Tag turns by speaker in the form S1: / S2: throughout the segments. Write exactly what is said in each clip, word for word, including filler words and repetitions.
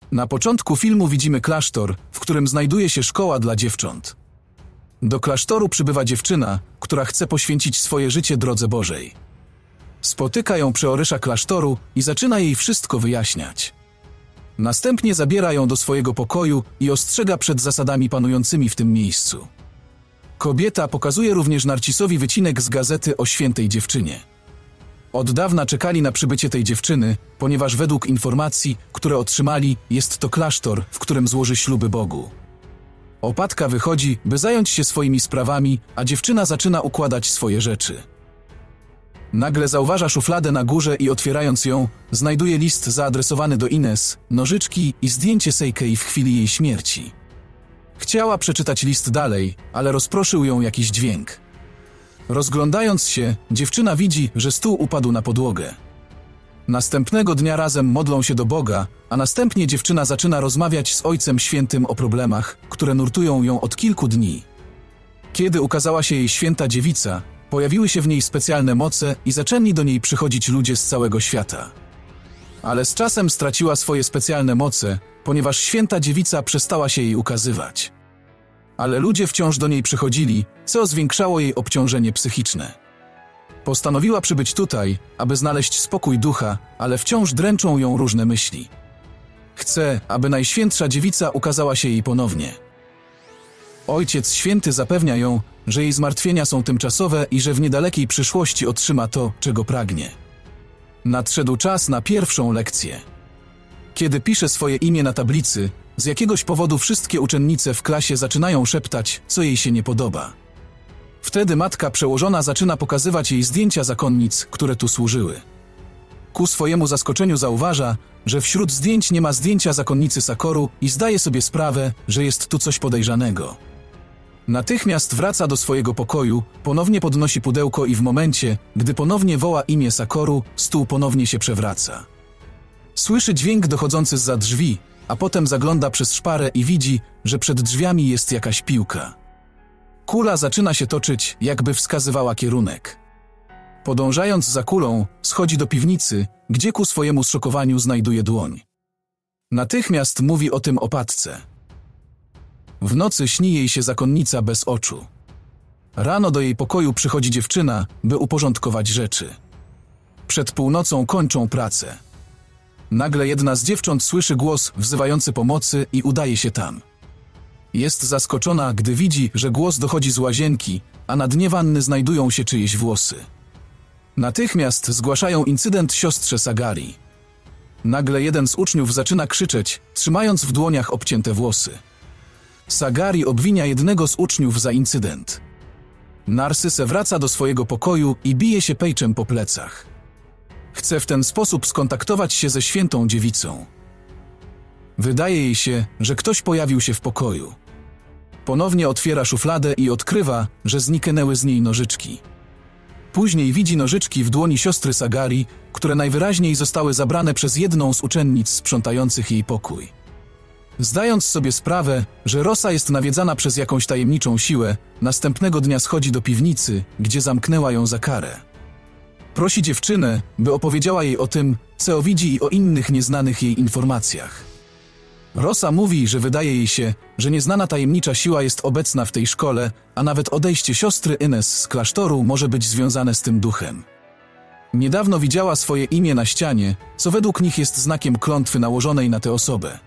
S1: Na początku filmu widzimy klasztor, w którym znajduje się szkoła dla dziewcząt. Do klasztoru przybywa dziewczyna, która chce poświęcić swoje życie drodze Bożej. Spotyka ją przeorysza klasztoru i zaczyna jej wszystko wyjaśniać. Następnie zabiera ją do swojego pokoju i ostrzega przed zasadami panującymi w tym miejscu. Kobieta pokazuje również Narcisowi wycinek z gazety o świętej dziewczynie. Od dawna czekali na przybycie tej dziewczyny, ponieważ według informacji, które otrzymali, jest to klasztor, w którym złoży śluby Bogu. Opatka wychodzi, by zająć się swoimi sprawami, a dziewczyna zaczyna układać swoje rzeczy. Nagle zauważa szufladę na górze i otwierając ją, znajduje list zaadresowany do Ines, nożyczki i zdjęcie Seikei w chwili jej śmierci. Chciała przeczytać list dalej, ale rozproszył ją jakiś dźwięk. Rozglądając się, dziewczyna widzi, że stół upadł na podłogę. Następnego dnia razem modlą się do Boga, a następnie dziewczyna zaczyna rozmawiać z Ojcem Świętym o problemach, które nurtują ją od kilku dni. Kiedy ukazała się jej święta dziewica, pojawiły się w niej specjalne moce i zaczęli do niej przychodzić ludzie z całego świata. Ale z czasem straciła swoje specjalne moce, ponieważ święta dziewica przestała się jej ukazywać. Ale ludzie wciąż do niej przychodzili, co zwiększało jej obciążenie psychiczne. Postanowiła przybyć tutaj, aby znaleźć spokój ducha, ale wciąż dręczą ją różne myśli. Chce, aby Najświętsza Dziewica ukazała się jej ponownie. Ojciec Święty zapewnia ją, że jej zmartwienia są tymczasowe i że w niedalekiej przyszłości otrzyma to, czego pragnie. Nadszedł czas na pierwszą lekcję. Kiedy pisze swoje imię na tablicy, z jakiegoś powodu wszystkie uczennice w klasie zaczynają szeptać, co jej się nie podoba. Wtedy matka przełożona zaczyna pokazywać jej zdjęcia zakonnic, które tu służyły. Ku swojemu zaskoczeniu zauważa, że wśród zdjęć nie ma zdjęcia zakonnicy Sakoru i zdaje sobie sprawę, że jest tu coś podejrzanego. Natychmiast wraca do swojego pokoju, ponownie podnosi pudełko i w momencie, gdy ponownie woła imię Sakoru, stół ponownie się przewraca. Słyszy dźwięk dochodzący zza drzwi, a potem zagląda przez szparę i widzi, że przed drzwiami jest jakaś piłka. Kula zaczyna się toczyć, jakby wskazywała kierunek. Podążając za kulą, schodzi do piwnicy, gdzie ku swojemu zszokowaniu znajduje dłoń. Natychmiast mówi o tym opatce. W nocy śni jej się zakonnica bez oczu. Rano do jej pokoju przychodzi dziewczyna, by uporządkować rzeczy. Przed północą kończą pracę. Nagle jedna z dziewcząt słyszy głos wzywający pomocy i udaje się tam. Jest zaskoczona, gdy widzi, że głos dochodzi z łazienki, a na dnie wanny znajdują się czyjeś włosy. Natychmiast zgłaszają incydent siostrze Sagari. Nagle jeden z uczniów zaczyna krzyczeć, trzymając w dłoniach obcięte włosy. Sagari obwinia jednego z uczniów za incydent. Narcyse wraca do swojego pokoju i bije się pejczem po plecach. Chce w ten sposób skontaktować się ze świętą dziewicą. Wydaje jej się, że ktoś pojawił się w pokoju. Ponownie otwiera szufladę i odkrywa, że zniknęły z niej nożyczki. Później widzi nożyczki w dłoni siostry Sagari, które najwyraźniej zostały zabrane przez jedną z uczennic sprzątających jej pokój. Zdając sobie sprawę, że Rosa jest nawiedzana przez jakąś tajemniczą siłę, następnego dnia schodzi do piwnicy, gdzie zamknęła ją za karę. Prosi dziewczynę, by opowiedziała jej o tym, co widzi i o innych nieznanych jej informacjach. Rosa mówi, że wydaje jej się, że nieznana tajemnicza siła jest obecna w tej szkole, a nawet odejście siostry Ines z klasztoru może być związane z tym duchem. Niedawno widziała swoje imię na ścianie, co według nich jest znakiem klątwy nałożonej na tę osobę.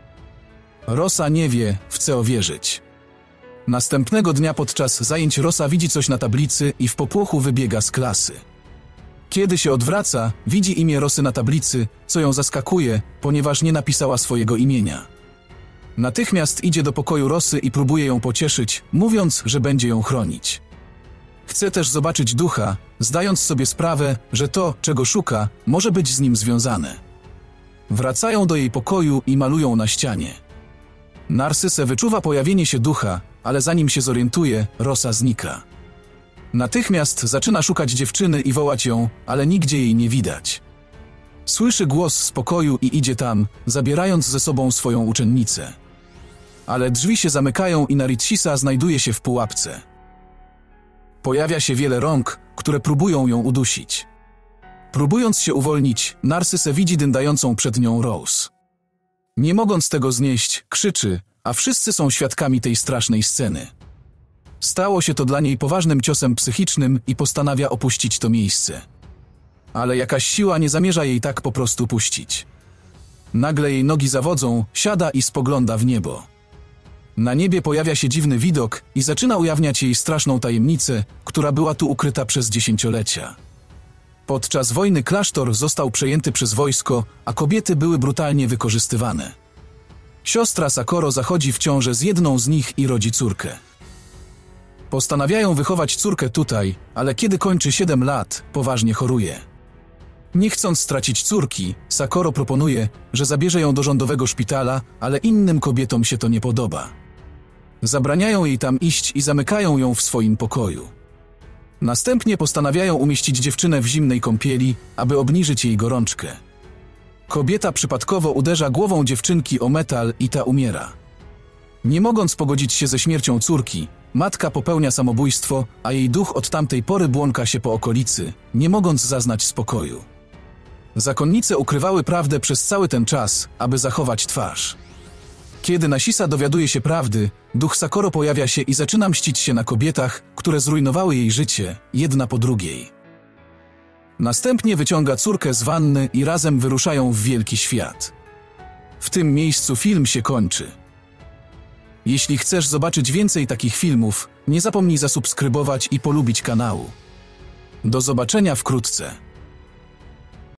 S1: Rosa nie wie, w co wierzyć. Następnego dnia podczas zajęć Rosa widzi coś na tablicy i w popłochu wybiega z klasy. Kiedy się odwraca, widzi imię Rosy na tablicy, co ją zaskakuje, ponieważ nie napisała swojego imienia. Natychmiast idzie do pokoju Rosy i próbuje ją pocieszyć, mówiąc, że będzie ją chronić. Chce też zobaczyć ducha, zdając sobie sprawę, że to, czego szuka, może być z nim związane. Wracają do jej pokoju i malują na ścianie. Narcyse wyczuwa pojawienie się ducha, ale zanim się zorientuje, Rosa znika. Natychmiast zaczyna szukać dziewczyny i wołać ją, ale nigdzie jej nie widać. Słyszy głos z pokoju i idzie tam, zabierając ze sobą swoją uczennicę. Ale drzwi się zamykają i Narcisa znajduje się w pułapce. Pojawia się wiele rąk, które próbują ją udusić. Próbując się uwolnić, Narcyse widzi dyndającą przed nią Rose. Nie mogąc tego znieść, krzyczy, a wszyscy są świadkami tej strasznej sceny. Stało się to dla niej poważnym ciosem psychicznym i postanawia opuścić to miejsce. Ale jakaś siła nie zamierza jej tak po prostu puścić. Nagle jej nogi zawodzą, siada i spogląda w niebo. Na niebie pojawia się dziwny widok i zaczyna ujawniać jej straszną tajemnicę, która była tu ukryta przez dziesięciolecia. Podczas wojny klasztor został przejęty przez wojsko, a kobiety były brutalnie wykorzystywane. Siostra Sakoro zachodzi w ciążę z jedną z nich i rodzi córkę. Postanawiają wychować córkę tutaj, ale kiedy kończy siedem lat, poważnie choruje. Nie chcąc stracić córki, Sakoro proponuje, że zabierze ją do rządowego szpitala, ale innym kobietom się to nie podoba. Zabraniają jej tam iść i zamykają ją w swoim pokoju. Następnie postanawiają umieścić dziewczynę w zimnej kąpieli, aby obniżyć jej gorączkę. Kobieta przypadkowo uderza głową dziewczynki o metal i ta umiera. Nie mogąc pogodzić się ze śmiercią córki, matka popełnia samobójstwo, a jej duch od tamtej pory błąka się po okolicy, nie mogąc zaznać spokoju. Zakonnice ukrywały prawdę przez cały ten czas, aby zachować twarz. Kiedy Nagisa dowiaduje się prawdy, duch Sakoro pojawia się i zaczyna mścić się na kobietach, które zrujnowały jej życie, jedna po drugiej. Następnie wyciąga córkę z wanny i razem wyruszają w wielki świat. W tym miejscu film się kończy. Jeśli chcesz zobaczyć więcej takich filmów, nie zapomnij zasubskrybować i polubić kanału. Do zobaczenia wkrótce.